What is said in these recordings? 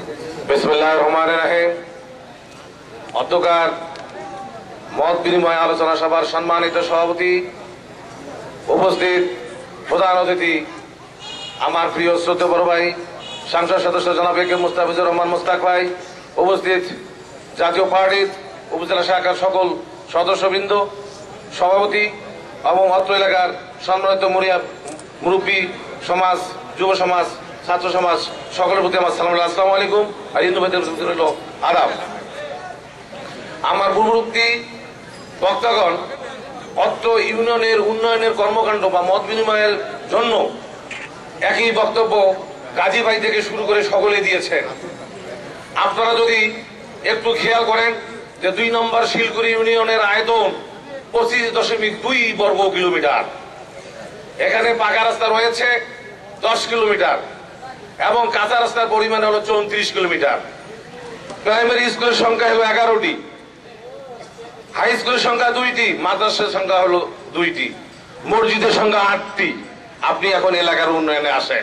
বিসমিল্লাহির রহমানির রহিম। অধ্যকার মত বিনিময় আলোচনা সভার সম্মানিত সভাপতি, উপস্থিত প্রধান অতিথি, আমার প্রিয় শ্রদ্ধেয় বড় ভাই সংসদ সদস্য জনাব এ কে মুস্তাফিজুর রহমান মুস্তাক ভাই, উপস্থিত জাতীয় পার্টির উপজেলা শাখার সকল সদস্যবৃন্দ, সভাপতি এবং অত্র এলাকার সম্মানিত মুরব্বী সমাজ, যুব সমাজ, ছাত্র সমাজ, সকলের প্রতি আমার সালাম, আসসালামু আলাইকুম। আর হিন্দু ভাইদের হল আদাব। আমার পূর্ববর্তী বক্তাগণ অত্র ইউনিয়নের উন্নয়নের কর্মকাণ্ড বা মত বিনিময়ের জন্য একই বক্তব্য গাজী ভাই থেকে শুরু করে সকলে দিয়েছেন। আপনারা যদি একটু খেয়াল করেন যে ২ নম্বর শিলকুড়ি ইউনিয়নের আয়তন ২৫.২ বর্গ কিলোমিটার, এখানে পাকা রাস্তা রয়েছে 10 কিলোমিটার এবং কাঁচা রাস্তার পরিমাণ হলো 34 কিলোমিটার। প্রাইমারি স্কুলের সংখ্যা হলো 11টি, হাই স্কুলের সংখ্যা 2টি, মাদ্রাসার সংখ্যা হলো 2টি, মসজিদের সংখ্যা 8টি। আপনি এখন এলাকার উন্নয়নে আসেন।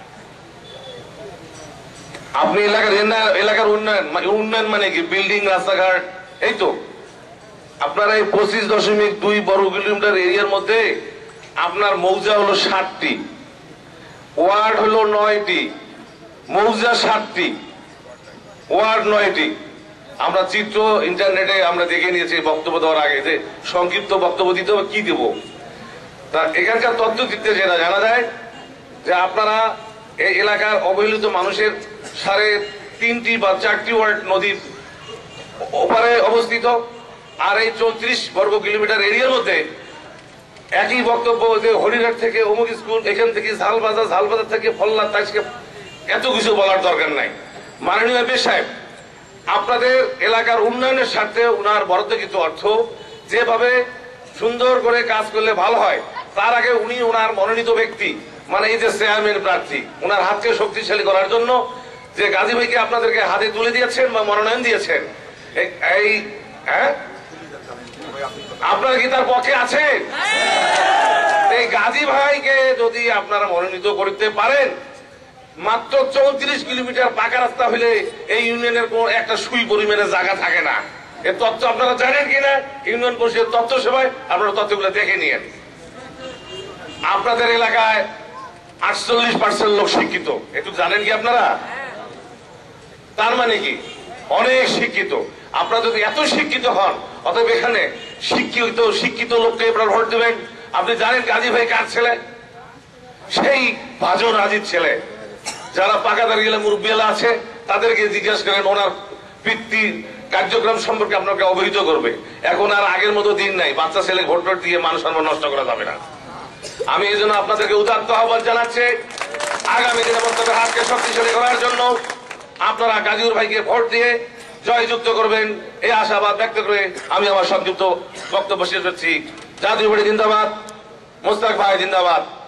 আপনি এলাকার উন্নয়ন মানে কি? বিল্ডিং, রাস্তাঘাট, এই তো। আপনার এই 25.2 বর্গ কিলোমিটার এরিয়ার মধ্যে আপনার মৌজা হলো 60টি, ওয়ার্ড হলো 9টি, মৌজা 7টি, ওয়ার্ড 9টি। আমরা চিত্র ইন্টারনেটে আমরা দেখে নিয়েছি বক্তব্য দেওয়ার আগে, যে সংক্ষিপ্ত বক্তব্য দিতে হবে কি দেব। তা এখানকার তথ্য দিতে যেটা জানা যায় যে আপনারা এই এলাকার অবহেলিত মানুষের 3.5 বা 4টি ওয়ার্ড নদীর ওপারে অবস্থিত। আর এই 34 বর্গ কিলোমিটার এরিয়ার মধ্যে একই বক্তব্য যে হরিঘাট থেকে অমুক স্কুল, এখান থেকে ঝালবাজার থেকে ফল্লা, তাইকে এত কিছু বলার দরকার নাই। মাননীয় এমপি সাহেব, আপনাদের এলাকার উন্নয়নের স্বার্থে উনার বরাদ্দকৃত অর্থ যেভাবে সুন্দর করে কাজ করলে ভালো হয়, তার আগে উনি ওনার মনোনীত ব্যক্তি, মানে এই যে চেয়ারম্যান প্রার্থী, ওনার হাতকে শক্তিশালী করার জন্য যে গাজী ভাইকে আপনাদেরকে হাতে তুলে দিয়েছেন বা মনোনয়ন দিয়েছেন, এই আপনারা কি তার পক্ষে আছেন? এই গাজী ভাইকে যদি আপনারা মনোনীত করতে পারেন, মাত্র 34 কিলোমিটার পাকা রাস্তা হলে এই ইউনিয়নের কোন একটা সুই পরিমাণের জায়গা থাকে না। এর তথ্য আপনারা জানেন কিনা? ইউনিয়ন পরিষদ তথ্য সেবায় আপনারা তথ্যগুলো দেখে নিয়েন। আপনাদের এলাকায় 48% লোক শিক্ষিত, একটু জানেন কি আপনারা? তার মানে কি? অনেক শিক্ষিত। আপনারা যদি এত শিক্ষিত হন, অতএব এখানে শিক্ষিত লোককে আপনারা ভোট দেবেন। আপনি জানেন গাজী ভাই কার ছেলে? সেই ভাজন রাজির ছেলে। যারা পাকা দাঁড়িয়ে মুরব্বিয়ালা আছে তাদেরকে জিজ্ঞাসা করেন, ওনার পিতৃ কার্যক্রম সম্পর্কে আপনাকে অবহিত করবে। এখন আর আগের মতো দিন নাই, বাচ্চা ছেলে ভোট দিয়ে মানুষ সম্মান নষ্ট করা যাবে না। আমি এই জন্য আপনাদেরকে উদাত্ত আহ্বান জানাচ্ছি, আগামী দিনে বক্তব্যের হাতকে শক্তিশালী করার জন্য আপনারা গাজীর ভাইকে ভোট দিয়ে জয়যুক্ত করবেন, এই আশাবাদ ব্যক্ত করে আমি আমার সংক্ষিপ্ত বক্তব্য শেষ করছি। জাতীয় পার্টি জিন্দাবাদ, মুস্তাক ভাই জিন্দাবাদ।